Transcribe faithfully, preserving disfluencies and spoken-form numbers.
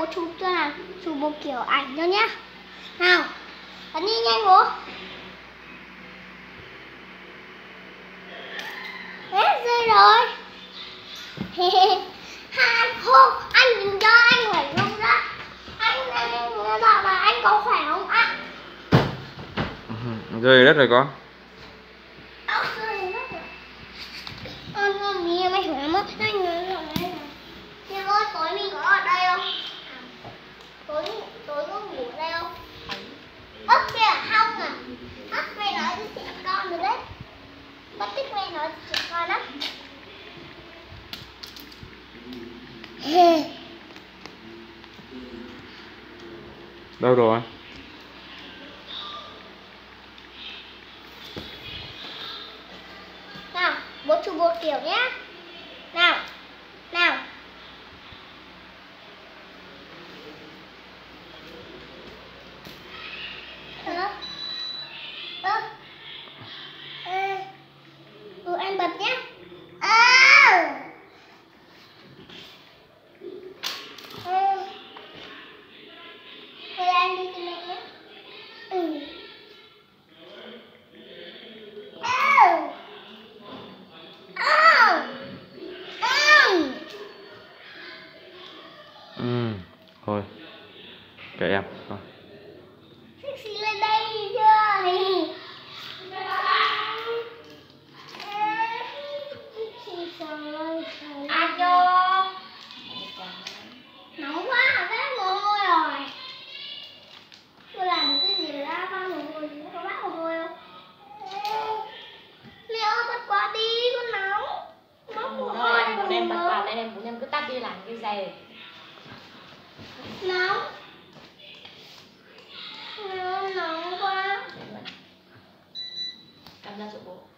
bố chụp cho nào, chụp một kiểu ảnh cho nhá. Nào, ấn đi nhanh bố. Hết rơi rồi. Hai hôm anh đừng cho anh phải không đó. Anh anh bảo là anh có khỏe không ạ? Rơi đất rồi con. Ơ rơi đất rồi. Con con đi mày khỏe mất. Anh nói rồi đây này. Nhưng ơi tối mình có ở đây không? Tối tối có ngủ ở đây không? Ơ kìa không à. Ơ mày nói với trẻ con rồi đấy. Bất thích mày nói với trẻ con lắm. Đâu rồi? Nào, bố chụp một kiểu nhé. Nào, nào. Ơ, ơ, ơ, ừ, anh bật nhé. À. Ừ. Thôi anh đi cho mẹ nhé. Ừ. Ừ. Ừ, thôi kệ em con. Sexy lên đây chưa? À cho nóng quá hả? Vác mồ hôi rồi. Tôi làm cái gì ra ba mồ hôi gì? Có vác mồ hôi không? Mẹ ơi bật quạt đi, con nóng. Nóng mồ hôi. Em muốn em bật quạt lên, em muốn em cứ tắt đi làm cái gì. Nóng. Mẹ ơi nóng quá. Cầm ra chỗ bố.